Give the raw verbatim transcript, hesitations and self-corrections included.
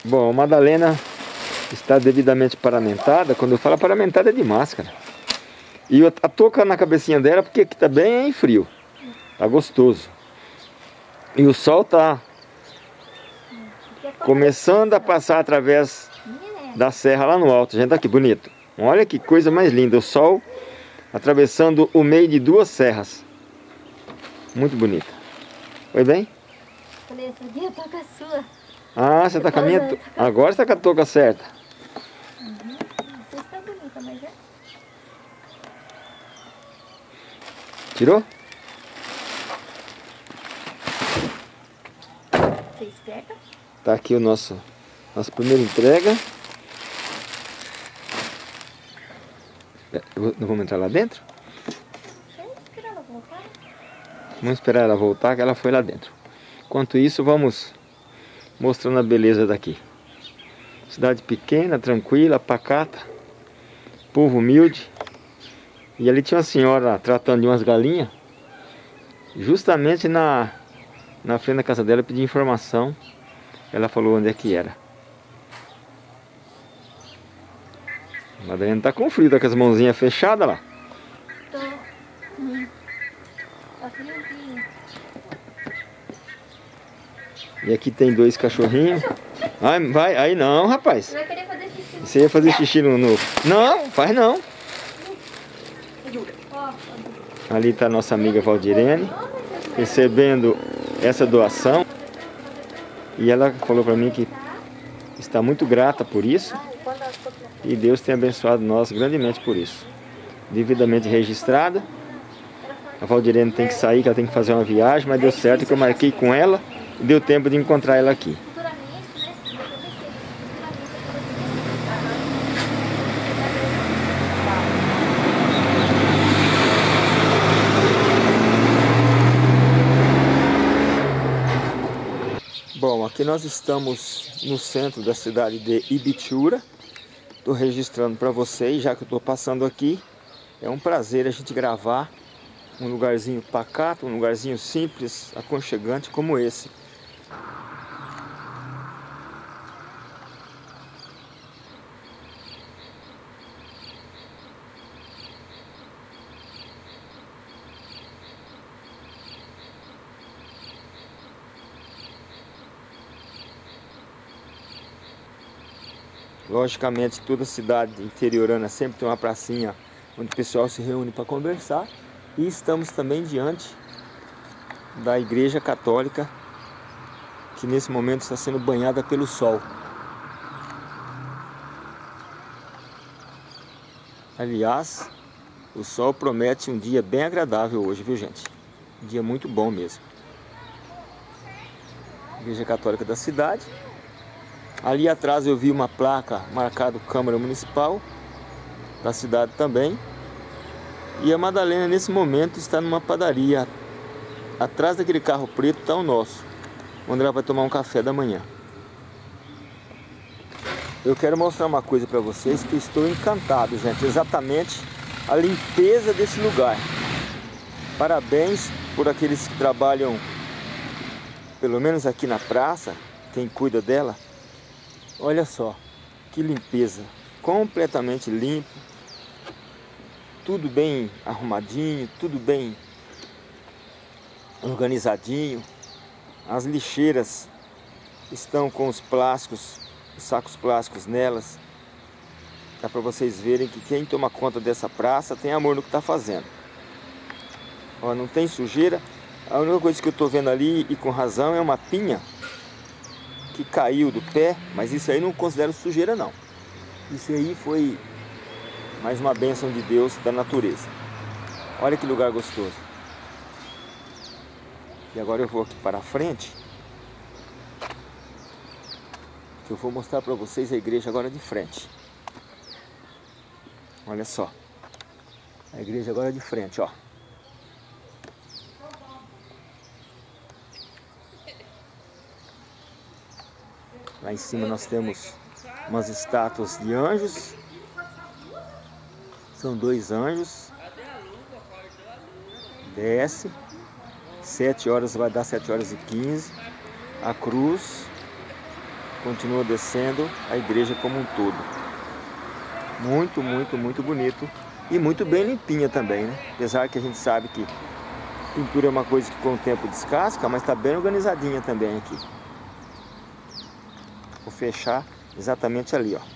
Bom, a Madalena está devidamente paramentada. Quando eu falo paramentada é de máscara. E a touca na cabecinha dela, porque aqui tá bem frio. Tá gostoso. E o sol tá começando a passar através da serra lá no alto. Gente, aqui bonito. Olha que coisa mais linda. O sol atravessando o meio de duas serras. Muito bonita. Foi bem? Falei, essa aqui é a touca sua. Ah, você tá com a minha... Agora você tá com a touca certa. Uhum. Não sei se tá bonita, mas é. Tirou? Você esperta? Tá aqui o nosso... Nossa primeira entrega. Não vamos entrar lá dentro? Vamos esperar ela voltar. Vamos esperar ela voltar, que ela foi lá dentro. Enquanto isso, vamos mostrando a beleza daqui. Cidade pequena, tranquila, pacata. Povo humilde. E ali tinha uma senhora tratando de umas galinhas. Justamente na, na frente da casa dela, pedi informação. Ela falou onde é que era. A Madalena tá com frio, tá com as mãozinhas fechadas lá. Tô. Hum. Tá friozinho. E aqui tem dois cachorrinhos. Ai, vai, aí não, rapaz. Você vai querer fazer xixi? Você ia fazer xixi no... no... Não, faz não. Ali está a nossa amiga Valdirene, recebendo essa doação. E ela falou para mim que está muito grata por isso. E Deus tem abençoado nós grandemente por isso. Devidamente registrada. A Valdirene tem que sair, que ela tem que fazer uma viagem, mas deu certo que eu marquei com ela e deu tempo de encontrar ela aqui. Bom, aqui nós estamos no centro da cidade de Ibitura. Estou registrando para vocês, já que eu estou passando aqui. É um prazer a gente gravar um lugarzinho pacato, um lugarzinho simples, aconchegante como esse. Logicamente, toda cidade interiorana sempre tem uma pracinha onde o pessoal se reúne para conversar. E estamos também diante da Igreja Católica, que nesse momento está sendo banhada pelo sol. Aliás, o sol promete um dia bem agradável hoje, viu, gente? Um dia muito bom mesmo. Igreja Católica da cidade. Ali atrás eu vi uma placa marcada Câmara Municipal da cidade também. E a Madalena nesse momento está numa padaria. Atrás daquele carro preto está o nosso, onde ela vai tomar um café da manhã. Eu quero mostrar uma coisa para vocês que eu estou encantado, gente. Exatamente a limpeza desse lugar. Parabéns por aqueles que trabalham, pelo menos aqui na praça, quem cuida dela. Olha só, que limpeza, completamente limpo, tudo bem arrumadinho, tudo bem organizadinho. As lixeiras estão com os plásticos, os sacos plásticos nelas. Dá para vocês verem que quem toma conta dessa praça tem amor no que está fazendo. Ó, não tem sujeira. A única coisa que eu estou vendo ali, e com razão, é uma pinha que caiu do pé, mas isso aí não considero sujeira não. Isso aí foi mais uma bênção de Deus, da natureza. Olha que lugar gostoso. E agora eu vou aqui para a frente, que eu vou mostrar para vocês a igreja agora de frente. Olha só, a igreja agora de frente, ó. Lá em cima nós temos umas estátuas de anjos. São dois anjos. Desce. Sete horas vai dar sete horas e quinze. A cruz continua descendo a igreja como um todo. Muito, muito, muito bonito. E muito bem limpinha também, né? Apesar que a gente sabe que pintura é uma coisa que com o tempo descasca, mas está bem organizadinha também aqui. Vou fechar exatamente ali, ó.